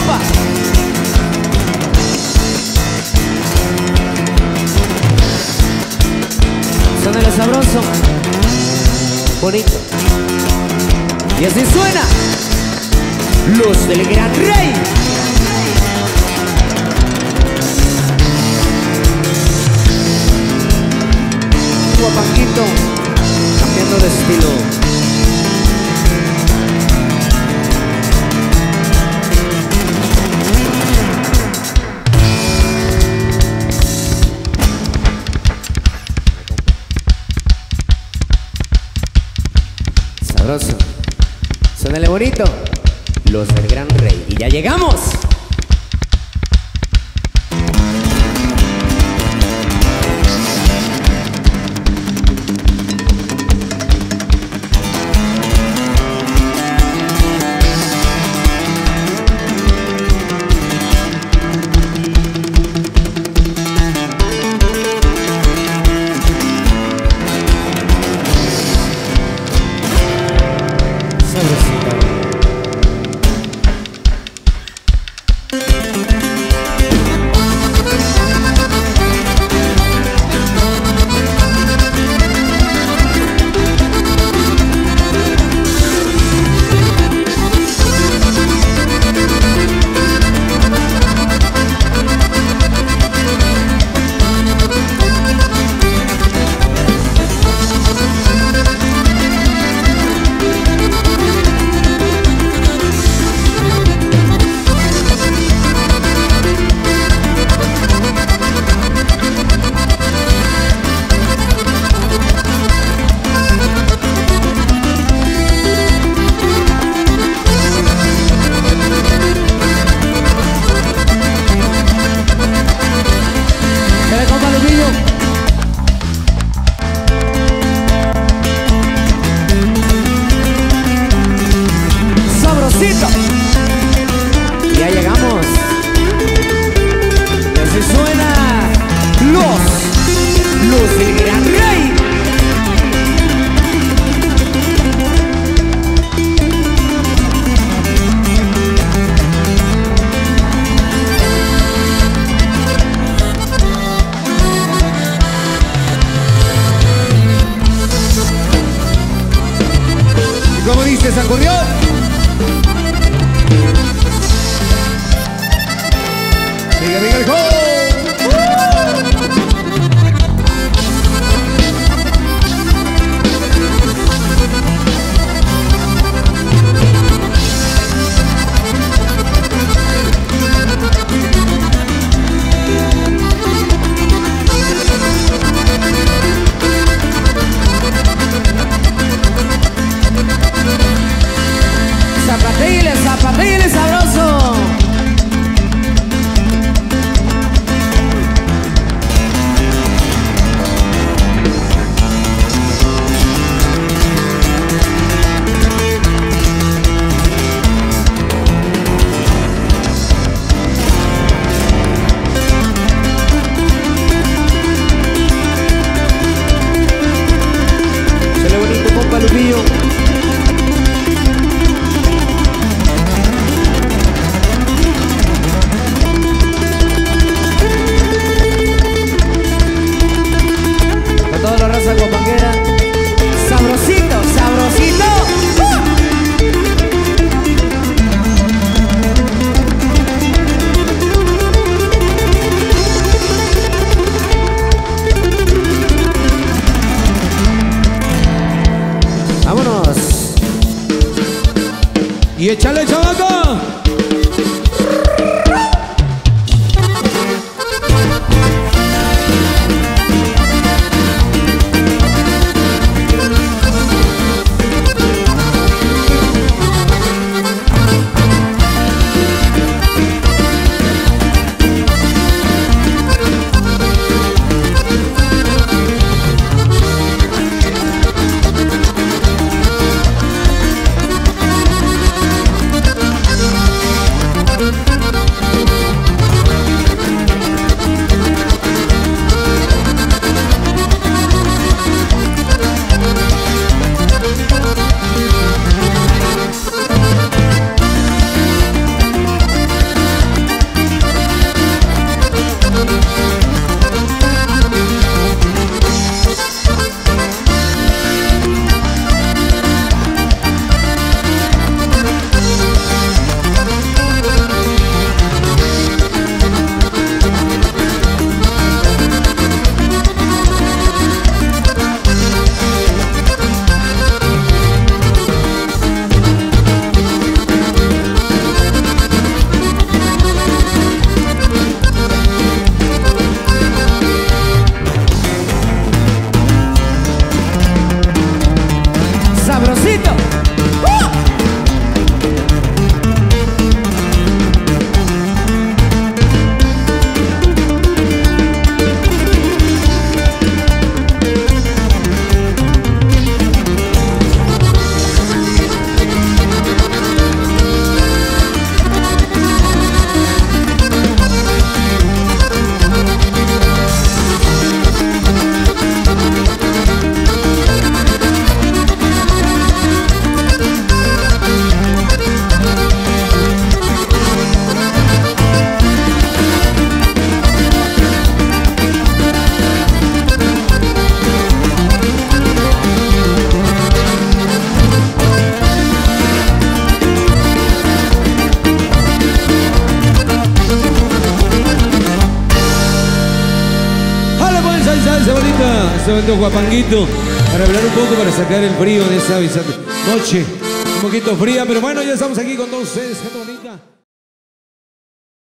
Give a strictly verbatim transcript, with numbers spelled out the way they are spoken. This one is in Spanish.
compa. Suena el sabroso, bonito. Y así suena Los del Gran Rey. Guapanguito, cambiando de estilo. Sabroso, suénale bonito, Los del Gran Rey. Y ya llegamos. Ya llegamos. Y así suena Los Los del Gran Rey. ¿Y cómo dice esa acordeón? Venga, venga, el juego. Zapatile, zapatile sabroso. Sale bonito, compa Lupillo. Toda la raza guapanguera, sabrosito, sabrosito. ¡Uh! Vámonos. Y échale, chavaca. bonito. ¡Uh! Salsa bonita, se aventó Guapanguito para hablar un poco, para sacar el frío de esa noche un poquito fría, pero bueno, ya estamos aquí con todos ustedes, gente bonita.